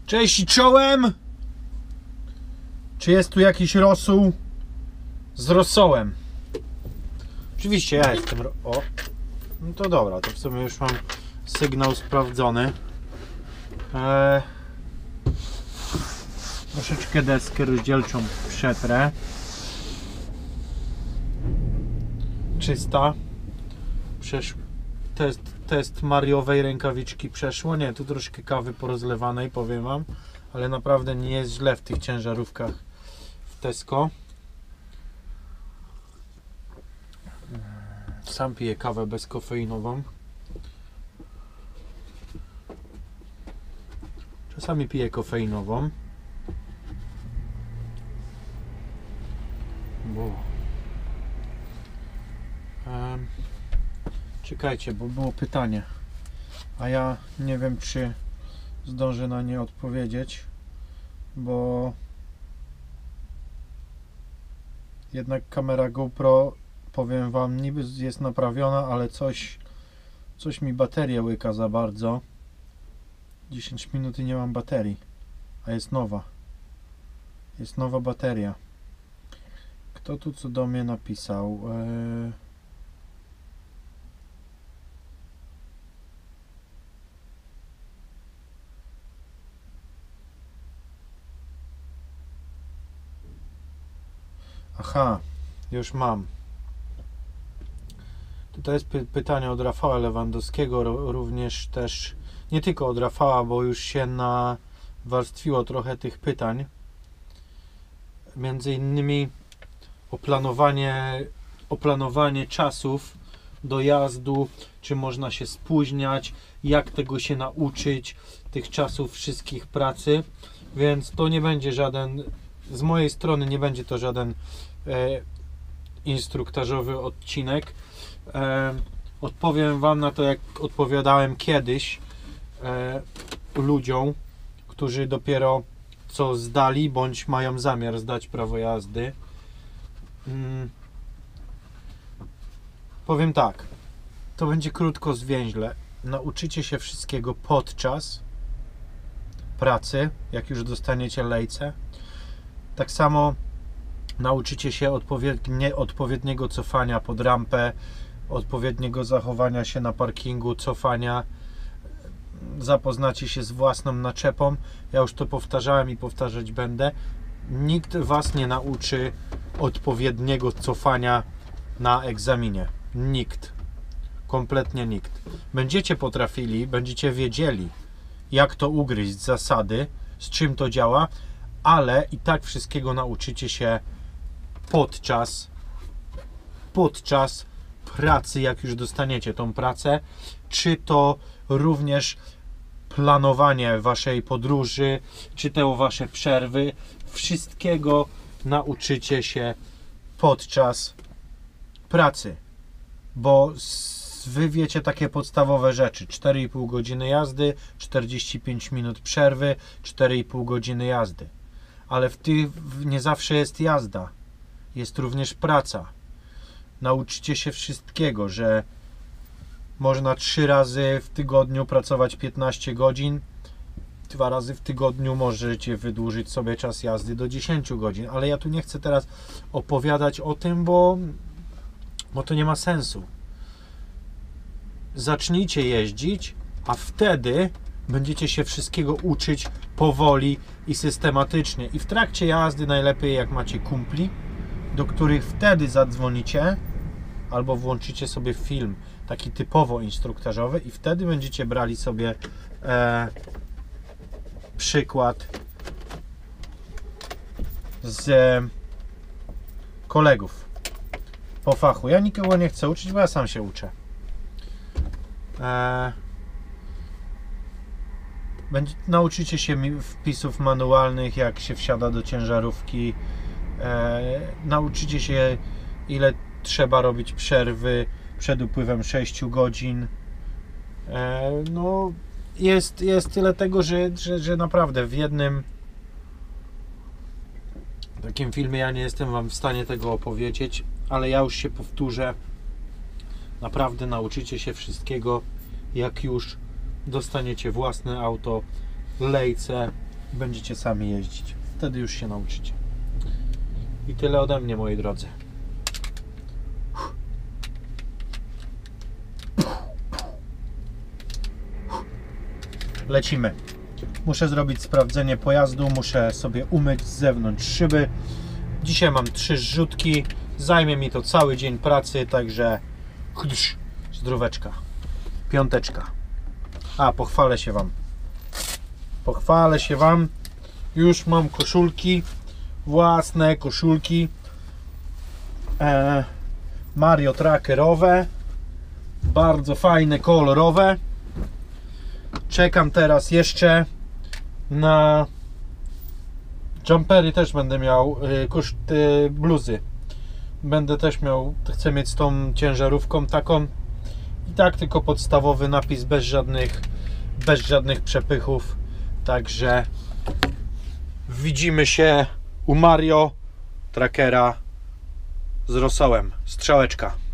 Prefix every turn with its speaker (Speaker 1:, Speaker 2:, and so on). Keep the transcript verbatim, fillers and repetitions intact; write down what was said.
Speaker 1: Cześć i czołem! Czy jest tu jakiś rosół z rosołem? Oczywiście ja jestem ro... O! No to dobra, to w sumie już mam sygnał sprawdzony. Eee... Troszeczkę deskę rozdzielczą przetrę. Czysta. Przesz... Test, test mariowej rękawiczki przeszło. Nie, tu troszkę kawy porozlewanej, powiem wam. Ale naprawdę nie jest źle w tych ciężarówkach w Tesco. Sam piję kawę bezkofeinową. Czasami piję kofeinową. Bo... Um, czekajcie, bo było pytanie. A ja nie wiem, czy zdążę na nie odpowiedzieć, bo jednak kamera GoPro, powiem wam, niby jest naprawiona, ale coś coś mi baterię łyka za bardzo. dziesięć minut i nie mam baterii, a jest nowa. Jest nowa bateria. Kto tu co do mnie napisał? Eee... Aha, już mam. Tutaj jest py pytanie od Rafała Lewandowskiego, również też, nie tylko od Rafała, bo już się nawarstwiło trochę tych pytań. Między innymi o planowanie, o planowanie czasów dojazdu, czy można się spóźniać, jak tego się nauczyć, tych czasów wszystkich pracy, więc to nie będzie żaden, z mojej strony nie będzie to żaden e, instruktażowy odcinek. E, odpowiem wam na to, jak odpowiadałem kiedyś e, ludziom, którzy dopiero co zdali, bądź mają zamiar zdać prawo jazdy. Hmm. Powiem tak, to będzie krótko, zwięźle. Nauczycie się wszystkiego podczas pracy, jak już dostaniecie lejce. Tak samo nauczycie się odpowiednie, odpowiedniego cofania pod rampę, odpowiedniego zachowania się na parkingu, cofania. Zapoznacie się z własną naczepą. Ja już to powtarzałem i powtarzać będę. Nikt was nie nauczy odpowiedniego cofania na egzaminie. Nikt. Kompletnie nikt. Będziecie potrafili, będziecie wiedzieli, jak to ugryźć, zasady, z czym to działa, ale i tak wszystkiego nauczycie się podczas podczas pracy, jak już dostaniecie tą pracę, czy to również planowanie waszej podróży, czy te wasze przerwy, wszystkiego nauczycie się podczas pracy, bo wy wiecie takie podstawowe rzeczy: cztery i pół godziny jazdy, czterdzieści pięć minut przerwy, cztery i pół godziny jazdy, ale w tych nie zawsze jest jazda, jest również praca. Nauczycie się wszystkiego, że można trzy razy w tygodniu pracować piętnaście godzin, dwa razy w tygodniu możecie wydłużyć sobie czas jazdy do dziesięciu godzin, ale ja tu nie chcę teraz opowiadać o tym, bo, bo to nie ma sensu. Zacznijcie jeździć, a wtedy będziecie się wszystkiego uczyć powoli i systematycznie. I w trakcie jazdy najlepiej, jak macie kumpli, do których wtedy zadzwonicie albo włączycie sobie film taki typowo instruktażowy i wtedy będziecie brali sobie e, przykład z e, kolegów po fachu. Ja nikogo nie chcę uczyć, bo ja sam się uczę. E, będzie, nauczycie się wpisów manualnych, jak się wsiada do ciężarówki. E, nauczycie się, ile trzeba robić przerwy przed upływem sześciu godzin. E, no jest, jest tyle tego, że, że, że naprawdę w jednym takim filmie ja nie jestem wam w stanie tego opowiedzieć, ale ja już się powtórzę. Naprawdę nauczycie się wszystkiego, jak już dostaniecie własne auto, lejce Będziecie sami jeździć. Wtedy już się nauczycie. I tyle ode mnie, moi drodzy. Lecimy. Muszę zrobić sprawdzenie pojazdu, muszę sobie umyć z zewnątrz szyby. Dzisiaj mam trzy zrzutki, zajmie mi to cały dzień pracy, także zdróweczka, piąteczka. A, pochwalę się Wam. Pochwalę się Wam. Już mam koszulki, własne koszulki. E, Mario Trackerowe. Bardzo fajne, kolorowe. Czekam teraz jeszcze na jumpery, też będę miał, koszt, bluzy. Będę też miał, chcę mieć z tą ciężarówką taką. I tak tylko podstawowy napis, bez żadnych, bez żadnych przepychów. Także widzimy się u Mario Trackera z rosołem. Strzałeczka.